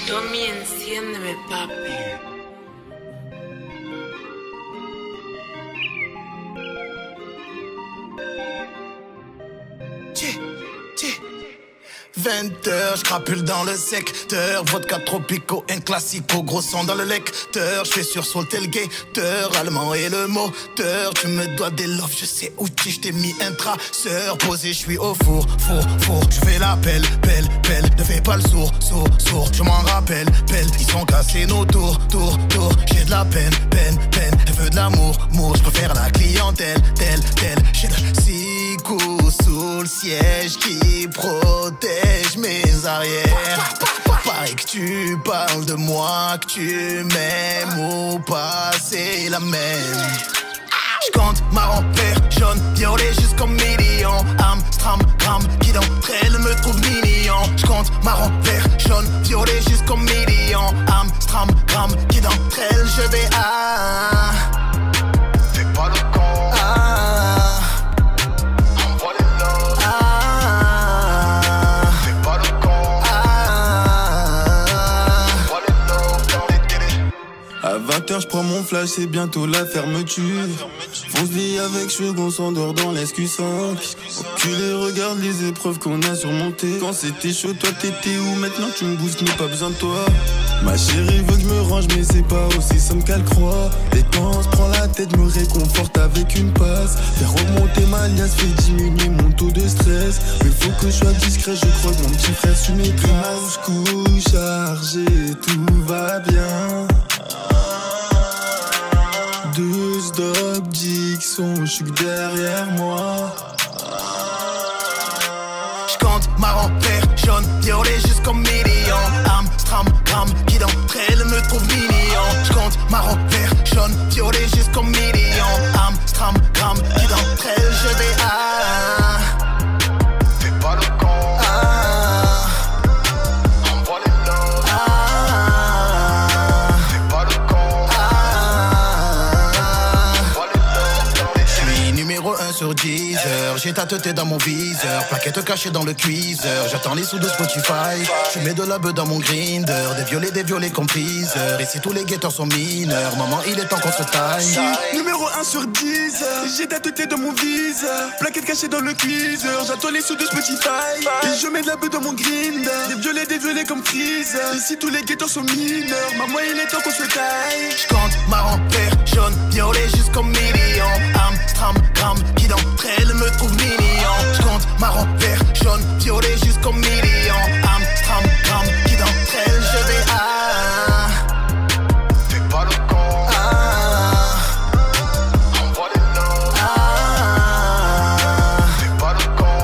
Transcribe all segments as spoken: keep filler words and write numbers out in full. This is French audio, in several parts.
Tommy, enciéndeme, papi. vingt heures, j'crapule dans le secteur. Vodka tropico, un classico, gros son dans le lecteur. J'fais sursauter le gator, allemand et le moteur. Tu me dois des loves, je sais où tu j't'ai mis un traceur. Posé, j'suis au four, four, four. J'fais la pelle, pelle, pelle. Ne fais pas le sourd, sourd, sourd. Je m'en rappelle, pelle. Ils sont cassés nos tours, tour, tour. J'ai de la peine, peine, peine. Elle veut de l'amour, mour. J'préfère la clientèle, telle, telle. J'ai de six coups sous le siège qui protège mes arrières. Pareil que tu parles de moi, que tu m'aimes ou pas, c'est la même. J'compte marron, vert, jaune, violet jusqu'au million. Amstram, gram, qui d'entre elles me trouve mignon. J'compte marron, vert, jaune, violet jusqu'au million. Amstram, gram, qui d'entre elles je vais à. Fais pas le con. À vingt heures j'prends mon flash, c'est bientôt la fermeture. Fonce-lit avec cheveux, on s'endort dans l'S Q cinq. Enculé, regarde les épreuves qu'on a surmontées. Quand c'était chaud, toi t'étais où? Maintenant tu me bousses, n'ai pas besoin de toi. Ma chérie veut que je me range, mais c'est pas aussi simple qu'elle croit. Dépense, prends la tête, me réconforte avec une passe. Faire remonter ma liasse, fait diminuer mon taux de stress. Mais faut que je sois discret, je crois que mon petit frère suit mes traces. Couche chargé, tout va bien. Deux stop, Dixon, je suis derrière moi. J'compte marron, vert, jaune, violet jusqu'au million. Amstram, gram, qui d'entre elles me trouve mignon. J'compte marron, vert, jaune, violet jusqu'au million. Amstram, gram, qui d'entre elles je vais à. Fais pas le con. Sur dix heures, j'ai ta tête dans mon viseur. Plaquette cachée dans le cuiseur. J'attends les sous de Spotify. Je mets de la beuh dans mon grinder. Des violets, des violets compiseurs. Ici tous les guetteurs sont mineurs. Maman, il est temps qu'on se taille. Numéro un sur dix, j'ai ta tête dans mon viseur. Plaquette cachée dans le cuiseur. J'attends les sous de Spotify. Et je mets de la beuh dans mon grinder. Des violets, des violets comme freezer. Ici tous les guetteurs sont mineurs. Maman, il est temps qu'on se taille. J'compte marron, vert, jaune, violet jusqu'au million. Amstram, gram, qui d'entre elles me trouve mignon. J'compte marron, vert, jaune, violet jusqu'au million. Amstram, gram, qui d'entre elles je vais à. Fais pas le con. Envoie les lots. Fais pas le con.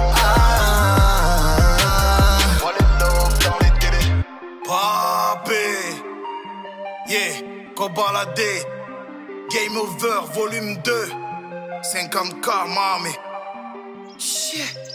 Envoie les lots dans les télés. Papé, yeah, go balader. Game over, volume deux. cinquante K, mamie. Shit.